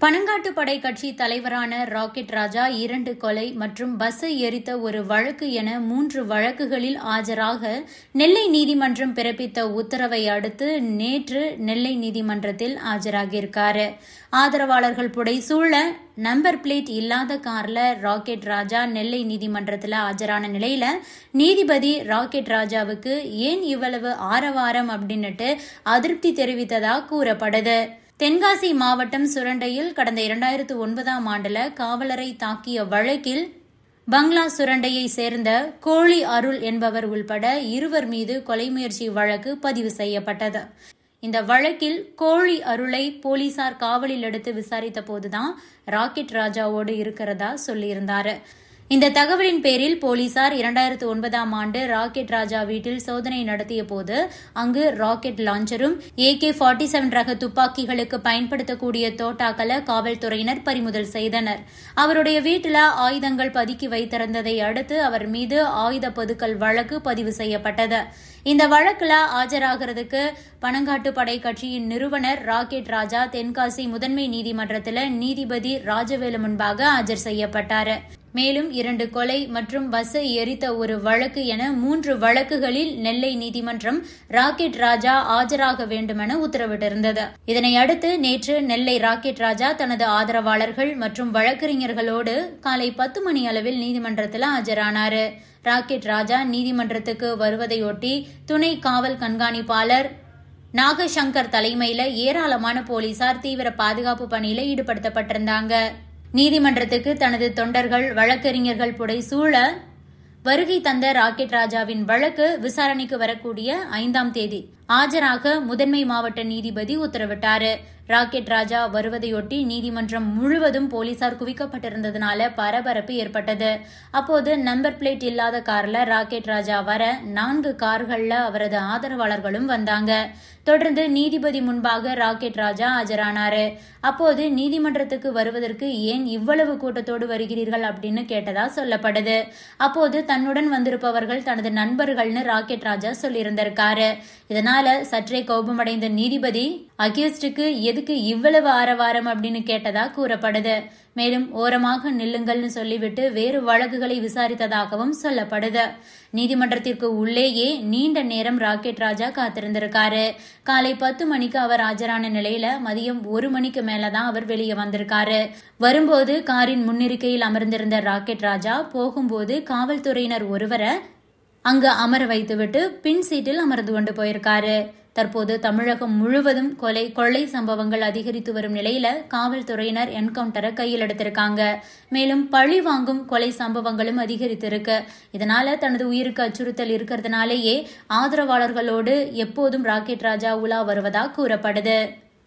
பனங்காட்டுப்படை கட்சி தலைவரான ராக்கெட் ராஜா 2 கொலை மற்றும் பஸ்ஸை எரித்த ஒரு வழக்கு என 3 வழக்குகளில் ஆஜராக நெல்லை நீதிமன்றம் பிறப்பித்த உத்தரவை அடுத்து நேற்று நெல்லை நீதிமன்றத்தில் ஆஜராகியிருக்கார். ஆதரவாளர்கள் புடைசூழ நம்பர் பிளேட் இல்லாத கார்ல ராக்கெட் ராஜா நெல்லை நீதிமன்றத்தில் ஆஜரான நிலையில நீதிபதி ராக்கெட் ராஜாவுக்கு ஏன் இவ்வளவு ஆரவாரம் அப்படின்னுட்டு அதிருப்தி தெரிவித்ததா கூறப்படுது. தென்காசி மாவட்டம் சுரண்டையில் கடந்த 2009ஆம் ஆண்டுல காவலரை தாக்கிய வழக்கில் பங்களா சுரண்டையை சேர்ந்த கோழி அருள் என்பவர் உள்பட 2 மீது கொலை முயற்சி வழக்கு பதிவு செய்யப்பட்டது. இந்த வழக்கில் கோழி அருளை போலீசார் காவலில் எடுத்து விசாரித்த போதுதான் ராக்கெட் ராஜாவோடு இருக்கிறதா சொல்லியிருந்தாரு. இந்த தகவலின் பேரில் போலீசார் 2009ஆம் ஆண்டு ராக்கெட் ராஜா வீட்டில் சோதனை நடத்திய போது அங்கு ராக்கெட் லாஞ்சரும் AK-47 ரக துப்பாக்கிகளுக்கு பயன்படுத்தக்கூடிய தோட்டாக்களை காவல்துறையினர் பறிமுதல் செய்தனர். அவருடைய வீட்டில் ஆயுதங்கள் பதுக்கி வைத்திருந்ததை அடுத்து அவர் மீது ஆயுத பதுக்கல் வழக்கு பதிவு செய்யப்பட்டது. இந்த வழக்குல ஆஜராகிறதுக்கு பனங்காட்டுப்படை கட்சியின் நிறுவனர் ராக்கெட் ராஜா தென்காசி முதன்மை நீதிமன்றத்தில் நீதிபதி ராஜவேலு முன்பாக ஆஜர் செய்யப்பட்டார். மேலும் 2 கொலை மற்றும் பஸ்ஸை எரித்த ஒரு வழக்கு என 3 வழக்குகளில் நெல்லை நீதிமன்றம் ராக்கெட் ராஜா ஆஜராக வேண்டுமென உத்தரவிட்டிருந்தது. இதனை அடுத்து நேற்று நெல்லை ராக்கெட் ராஜா தனது ஆதரவாளர்கள் மற்றும் வழக்கறிஞர்களோடு காலை 10 மணி அளவில் நீதிமன்றத்தில் ஆஜரானார். ராக்கெட் ராஜா நீதிமன்றத்துக்கு வருவதையொட்டி துணை காவல் கண்காணிப்பாளர் நாகசங்கர் தலைமையில ஏராளமான போலீசார் தீவிர பாதுகாப்பு பணியில ஈடுபடுத்தப்பட்டிருந்தாங்க. நீதிமன்றத்துக்கு தனது தொண்டர்கள் வழக்கறிஞர்கள் புடைசூழ வருகை தந்த ராக்கெட் ராஜாவின் வழக்கு விசாரணைக்கு வரக்கூடிய 5ஆம் தேதி ஆஜராக முதன்மை மாவட்ட நீதிபதி உத்தரவிட்டார். ராக்கெட் ராஜா வருவதையொட்டி நீதிமன்றம் முழுவதும் போலீசார் குவிக்கப்பட்டிருந்ததுனால பரபரப்பு ஏற்பட்டது. அப்போது நம்பர் பிளேட் இல்லாத கார்ல ராக்கெட் ராஜா வர 4 கார்கள்ல அவரது ஆதரவாளர்களும் வந்தாங்க. தொடர்ந்து நீதிபதி முன்பாக ராக்கெட் ராஜா ஆஜரானாரு. அப்போது நீதிமன்றத்துக்கு வருவதற்கு ஏன் இவ்வளவு கூட்டத்தோடு வருகிறீர்கள் அப்படின்னு கேட்டதா சொல்லப்படுது. அப்போது தன்னுடன் வந்திருப்பவர்கள் தனது நண்பர்கள்னு ராக்கெட் ராஜா சொல்லியிருந்திருக்காரு. இதனால சற்றே கோபமடைந்த நீதிபதி அக்யூஸ்டுக்கு எதுக்கு இவ்வளவு ஆரவாரம் அப்படின்னு கேட்டதா கூறப்படுது. மேலும் ஓரமாக நில்லுங்கள்னு சொல்லிவிட்டு வேறு வழக்குகளை விசாரித்ததாகவும் சொல்லப்படுது. நீதிமன்றத்திற்கு உள்ளேயே நீண்ட நேரம் ராக்கெட் ராஜா காத்திருந்திருக்காரு. காலை 10 மணிக்கு அவர் ஆஜரான நிலையில மதியம் 1 மணிக்கு மேலதான் அவர் வெளியே வந்திருக்காரு. வரும்போது காரின் முன்னிருக்கையில் அமர்ந்திருந்த ராக்கெட் ராஜா போகும்போது காவல்துறையினர் ஒருவரை அங்கு அமர வைத்துவிட்டு பின் சீட்டில் அமர்ந்து கொண்டு போயிருக்காரு. தற்போது தமிழகம் முழுவதும் கொள்ளை சம்பவங்கள் அதிகரித்து வரும் நிலையில காவல்துறையினர் என்கவுண்டரை கையில் எடுத்திருக்காங்க. மேலும் பழி வாங்கும் கொலை சம்பவங்களும் அதிகரித்திருக்கு. இதனால தனது உயிருக்கு அச்சுறுத்தல் இருக்கிறதுனாலேயே ஆதரவாளர்களோடு எப்போதும் ராக்கெட் ராஜா உலா வருவதா கூறப்படுது.